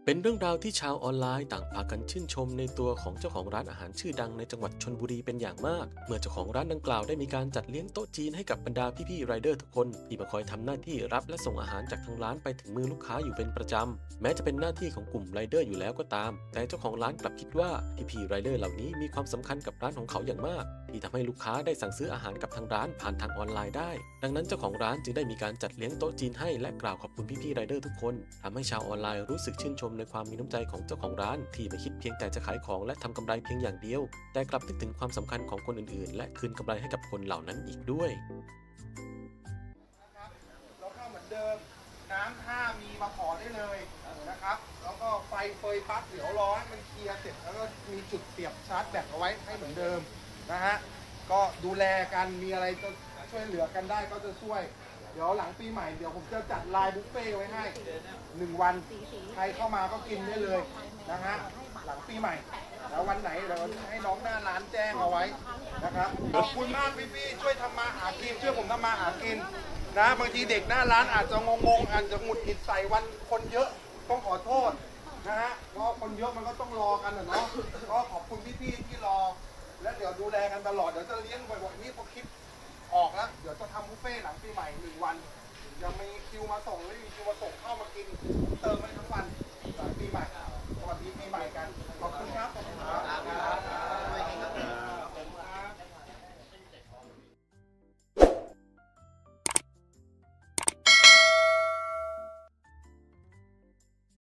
เป็นเรื่องราวที่ชาวออนไลน์ต่างพากันชื่นชมในตัวของเจ้าของร้านอาหารชื่อดังในจังหวัดชลบุรีเป็นอย่างมากเมื่อเจ้าของร้านดังกล่าวได้มีการจัดเลี้ยงโต๊ะจีนให้กับบรรดาพี่ๆไรเดอร์ทุกคนที่มาคอยทำหน้าที่รับและส่งอาหารจากทางร้านไปถึงมือลูกค้าอยู่เป็นประจำแม้จะเป็นหน้าที่ของกลุ่มไรเดอร์อยู่แล้วก็ตามแต่เจ้าของร้านกลับคิดว่าพี่ๆไรเดอร์เหล่านี้มีความสำคัญกับร้านของเขาอย่างมากที่ทำให้ลูกค้าได้สั่งซื้ออาหารกับทางร้านผ่านทางออนไลน์ได้ดังนั้นเจ้าของร้านจึงได้มีการจัดเลี้ยงโต๊ะจีนให้และกล่าวขอบคุณพี่ๆไรเดอร์ทุกคนทำให้ชาวออนไลน์รู้สึกชื่นชมในความมีน้ำใจของเจ้าของร้านที่ไม่คิดเพียงแต่จะขายของและทำกำไรเพียงอย่างเดียวแต่กลับนึกถึงความสำคัญของคนอื่นๆและคืนกำไรให้กับคนเหล่านั้นอีกด้วยแล้วก็เหมือนเดิมน้ำถ้ามีมาขอได้เลยนะครับแล้วก็ไฟเฟยปั๊บเดี๋ยวรอให้มันเคลียร์เสร็จแล้วก็มีจุดเสียบชาร์จแบตเอาไว้ให้เหมือนเดิมนะฮะก็ดูแลกันมีอะไรจะช่วยเหลือกันได้ก็จะช่วยเดี๋ยวหลังปีใหม่เดี๋ยวผมจะจัดไลน์บุฟเฟ่ไว้ให้1 วันใครเข้ามาก็กินได้เลยนะฮะหลังปีใหม่แล้ววันไหนเดี๋ยวให้น้องหน้าร้านแจ้งเอาไว้นะครับขอบคุณมากพี่ๆช่วยทำมาหากินช่วยผมทำมาหากินนะบางทีเด็กหน้าร้านอาจจะงงๆอาจจะหงุดหงิดใส่วันคนเยอะต้องขอโทษนะฮะเพราะคนเยอะมันก็ต้องรอกันเนาะก็ขอบคุณพี่ๆที่รอและเดี๋ยวดูแลกันตลอดเดี๋ยวจะเลี้ยงบ่อยๆนี่พอคลิปออกแล้วเดี๋ยวจะทำบุฟเฟ่หลังปีใหม่1 วันจะมีคิวมาส่งหรือมีคิวมาส่งเข้ามากินเติมมันทั้งวันหลังปีใหม่สวัสดีปีใหม่กันขอบคุณครับ